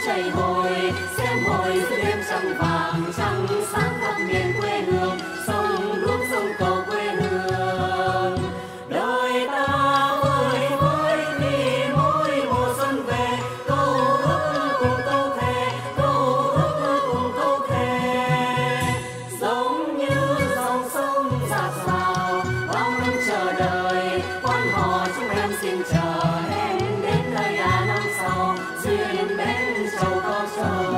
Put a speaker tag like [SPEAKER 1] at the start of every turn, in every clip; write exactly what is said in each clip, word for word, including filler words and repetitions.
[SPEAKER 1] chảy hồi, xem hồi giữa đêm trăng vàng trăng sáng khắp miền quê hương, sông đuốc sông cầu quê hương. Đời ta vơi vơi vì mỗi mùa xuân về, câu ước cùng câu thề, câu ước cùng câu thề. Giống như dòng sông dạt dào, bao năm chờ đợi, quan họ chúng em xin chờ em đến nơi à năm sau, duyên bến châu có châu.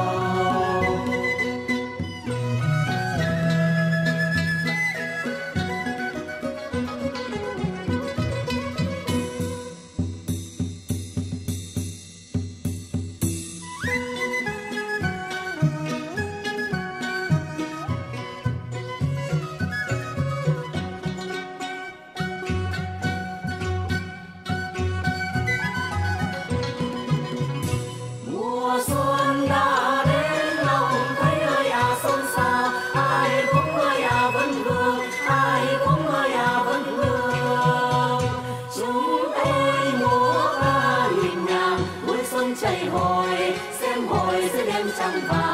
[SPEAKER 1] Mùa xuân đã đến lòng thấy ơi à xôn xao, ai cũng ơi à vẫn vương, ai cũng ơi à vẫn vương. Chúng tôi múa ca nhịp nhàng, vui xuân chảy hồi, xem hồi giữa đêm trăng vàng.